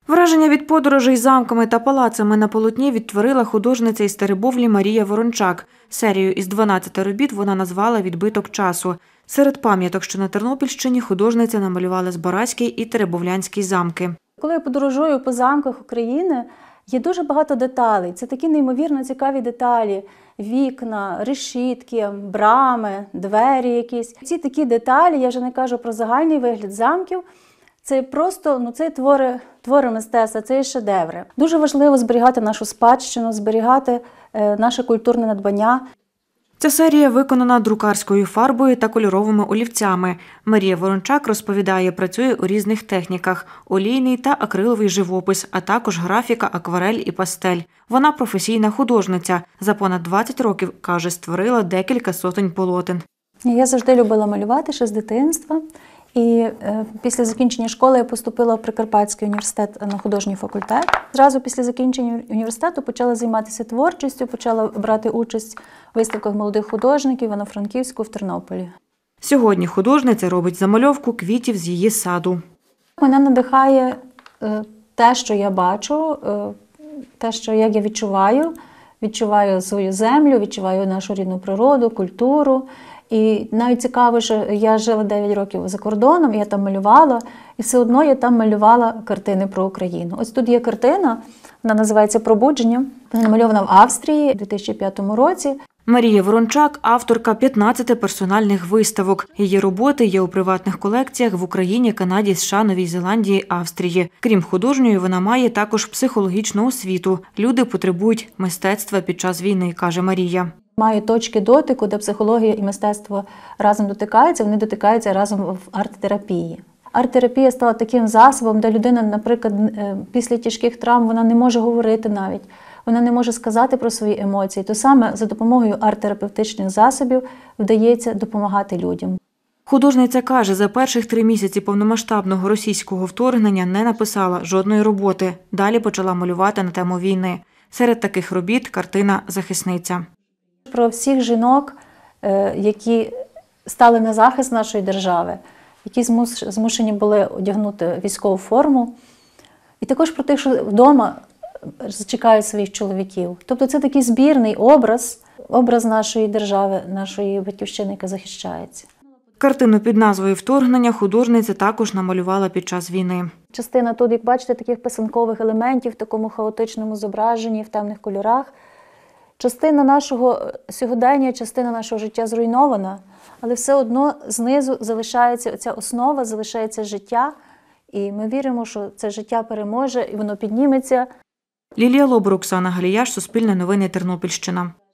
Враження від подорожей замками та палацами на полотні відтворила художниця із Теребовлі Марія Ворончак. Серію із 12 робіт вона назвала «Відбиток часу». Серед пам'яток, що на Тернопільщині, художниця намалювала Збаразький і Теребовлянський замки. Коли я подорожую по замках України, є дуже багато деталей. Це такі неймовірно цікаві деталі. Вікна, решітки, брами, двері якісь. Ці такі деталі, я вже не кажу про загальний вигляд замків, це просто це твори мистецтва, це є шедеври. Дуже важливо зберігати нашу спадщину, зберігати наше культурне надбання. Ця серія виконана друкарською фарбою та кольоровими олівцями. Марія Ворончак розповідає, працює у різних техніках – олійний та акриловий живопис, а також графіка, акварель і пастель. Вона професійна художниця. За понад 20 років, каже, створила декілька сотень полотен. Я завжди любила малювати ще з дитинства. І після закінчення школи я поступила в Прикарпатський університет на художній факультет. Зразу після закінчення університету почала займатися творчістю, почала брати участь у виставках молодих художників в Івано-Франківську, в Тернополі. Сьогодні художниця робить замальовку квітів з її саду. Мене надихає те, що я бачу, те, що як я відчуваю. Відчуваю свою землю, відчуваю нашу рідну природу, культуру. І навіть цікаво, що я жила 9 років за кордоном, я там малювала, і все одно я там малювала картини про Україну. Ось тут є картина, вона називається «Пробудження». Вона намальована в Австрії у 2005 році. Марія Ворончак – авторка 15 персональних виставок. Її роботи є у приватних колекціях в Україні, Канаді, США, Новій Зеландії, Австрії. Крім художньої, вона має також психологічну освіту. Люди потребують мистецтва під час війни, каже Марія. Має точки дотику, де психологія і мистецтво разом дотикаються, вони дотикаються разом в арт-терапії. Арт-терапія стала таким засобом, де людина, наприклад, після тяжких травм вона не може говорити навіть, вона не може сказати про свої емоції. То саме за допомогою арт-терапевтичних засобів вдається допомагати людям. Художниця каже, за перших 3 місяці повномасштабного російського вторгнення не написала жодної роботи. Далі почала малювати на тему війни. Серед таких робіт – картина «Захисниця». Про всіх жінок, які стали на захист нашої держави, які змушені були одягнути військову форму. І також про тих, що вдома чекають своїх чоловіків. Тобто це такий збірний образ нашої держави, нашої батьківщини, яка захищається. Картину під назвою «Вторгнення» художниця також намалювала під час війни. Частина тут, як бачите, таких писанкових елементів в такому хаотичному зображенні, в темних кольорах. Частина нашого сьогодення, частина нашого життя зруйнована, але все одно знизу залишається оця основа, залишається життя. І ми віримо, що це життя переможе і воно підніметься. Лілія Лобур, Оксана Галіяш, Суспільне новини, Тернопільщина.